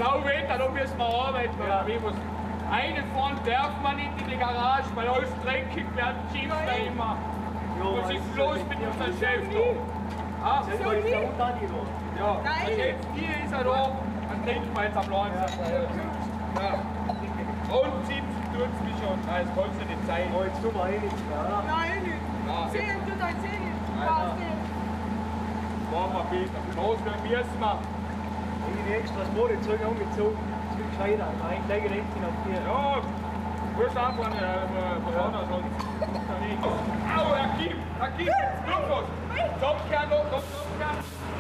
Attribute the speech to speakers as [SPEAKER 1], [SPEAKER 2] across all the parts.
[SPEAKER 1] Wetter, da müssen wir arbeiten. Ja. Reinfahren darf man nicht in die Garage, weil alles dreckig wird, schimpft er immer. Was ist los mit unserem Chef da? Ah, so ja, jetzt hier ist er da, dann trinken wir jetzt am Lanz. Ja. Und sitzen tut es mich schon. Nein, das kannst du nicht sein.
[SPEAKER 2] Oh, jetzt tun wir eh nichts mehr, oder?
[SPEAKER 3] Nein, nicht. Sehen, du dein Sehen.
[SPEAKER 1] Machen wir Peter. Los, wir müssen wir.
[SPEAKER 2] Ich habe extra das Modezeug angezogen. Das wird gescheiter. Ein gleich recht hin auf dir.
[SPEAKER 1] Ja, du musst einfach besonders sonst. Au, er gibt! Lukas! Topkern noch, Topkern!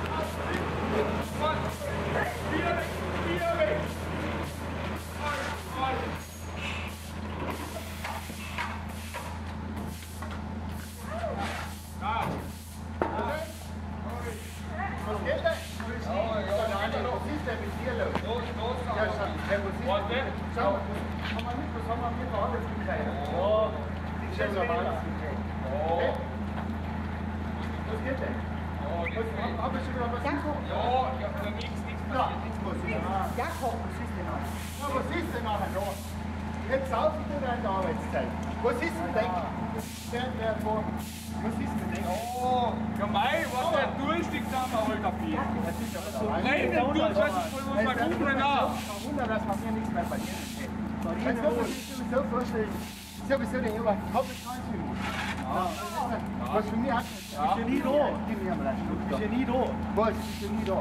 [SPEAKER 1] Vier weg!
[SPEAKER 4] Was geht denn? Was ist denn mit dir los? Ja, schau, kann man nicht, was haben wir hier für Arbeitsgekleider? Ja, die Geschäftsleitung. Was geht denn? Hab ich schon wieder was gekocht?
[SPEAKER 1] Ja, nichts passiert.
[SPEAKER 3] Jakob.
[SPEAKER 4] Was ist denn nachher da? Jetzt saufen wir in der Arbeitszeit. Was ist denn da? Was ist denn da?
[SPEAKER 1] Oh, ja mei, was der Durchstieg da mal heute Bier. Nein, der Durchstieg, was man gucken nach.
[SPEAKER 4] Wunder, dass man hier nichts mehr passiert. Jetzt muss man sich sowieso vorstellen, sowieso den Eber Kapitalsfilm. Was für mich hat
[SPEAKER 2] Bist du nie da? Bist du nie da?
[SPEAKER 4] Was? Bist du nie da?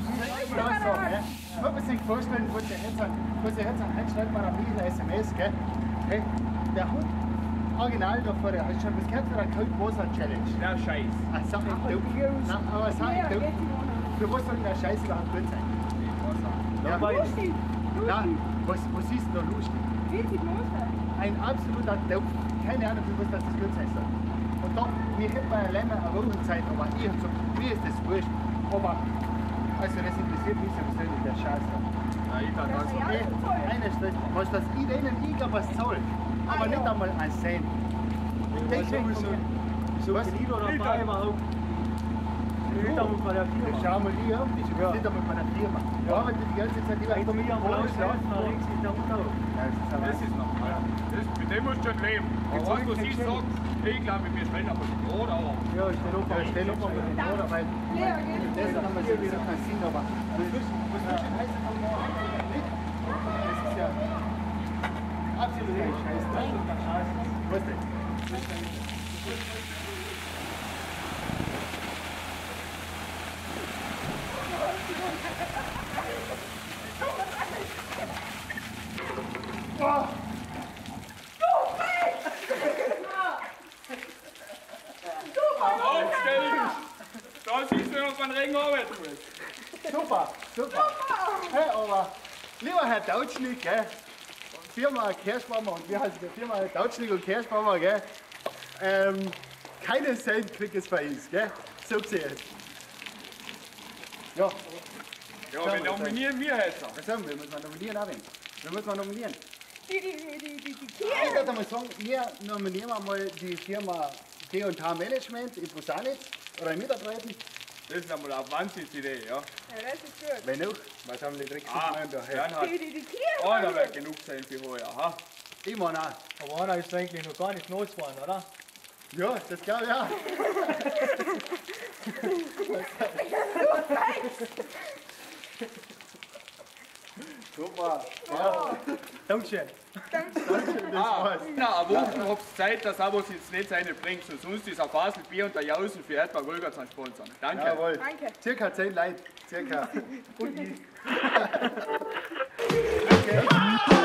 [SPEAKER 4] Man muss sich vorstellen, was der jetzt schreibt man ein bisschen SMS, gell? Hey, der Hund original da vor der, hast du schon was gehört von der Kaltwasser-Challenge?
[SPEAKER 1] Ja, scheiß.
[SPEAKER 4] Ach, sag ich dumm. Nein, aber sag ich dumm. Für was soll denn der Scheiß überhaupt gut sein? Ja,
[SPEAKER 3] Lustig.
[SPEAKER 4] nein, was ist denn da lustig? Ein absoluter Dopf. Keine Ahnung, für was das gut sein soll. Und da, wir hätten ja länger eine Wochenzeit, aber ich habe gesagt, mir ist das wurscht. Aber, also das interessiert mich sowieso nicht, der Scheiß.
[SPEAKER 1] Ja, ich kann ganz
[SPEAKER 4] Eine Stelle, was das ich denen was zahle, aber nicht einmal ein Cent.
[SPEAKER 2] So ein Lied oder dabei überhaupt? Nicht einmal bei der Firma.
[SPEAKER 4] Schau mal die an, die sind einmal bei der Firma. Wir arbeiten die ganze Zeit über
[SPEAKER 2] Ich komme hier am Haus, da links mit der Unterhof.
[SPEAKER 1] Das ist normal. Mit dem musst du schon leben. Jetzt was du siehst, sagst, ich glaube, wir stellen aber die Brot auf.
[SPEAKER 2] Ja, ich stelle auf.
[SPEAKER 4] Ja, stell auf mal den Bruder, weil das haben wir sowieso keinen Sinn, aber was heißt das morgen? Das ist ja absolut kein Scheiß. Was denn? Boah!
[SPEAKER 1] Aufstellen! Da siehst du, was man Regen arbeiten muss.
[SPEAKER 4] Super! Hey, aber lieber Herr Tautschnig, gell? Firma Kerschbaumer und wir heißen der Firma Tautschnig&Kerschbaumer, gell? Keinen Cent kriegt es bei uns, gell? So gesehen. Ja.
[SPEAKER 1] Ja, wir nominieren wir jetzt.
[SPEAKER 4] Was sagen wir? Müssen wir nominieren, Arvin? Wir müssen wir nominieren.
[SPEAKER 3] Die
[SPEAKER 4] Ich würde mal sagen, wir nominieren mal die Firma T&H Management in Busanitz oder in Mitarbeiten.
[SPEAKER 1] Das ist einmal eine Wahnsinnsidee, ja.
[SPEAKER 3] Ja, das ist gut.
[SPEAKER 4] Wenn auch, was haben die Tricks
[SPEAKER 1] Ah,
[SPEAKER 4] da?
[SPEAKER 1] dann hat
[SPEAKER 3] Die
[SPEAKER 1] einer wird genug sein für heuer, ha?
[SPEAKER 4] Ich meine auch.
[SPEAKER 2] Aber einer ist eigentlich noch gar nicht losgefahren, oder?
[SPEAKER 4] Ja, das glaube ich auch. Super. Ja.
[SPEAKER 2] Dankeschön.
[SPEAKER 4] Das war's.
[SPEAKER 1] Na, eine Woche habt ihr Zeit, dass aber jetzt nicht seine bringt. Sonst ist ein Basel Bier und der Jausen für Erdbau Golger zu sponsern. Danke.
[SPEAKER 4] Jawohl.
[SPEAKER 3] Danke.
[SPEAKER 4] Circa 10 Leute. Circa. Und ich.
[SPEAKER 2] Okay.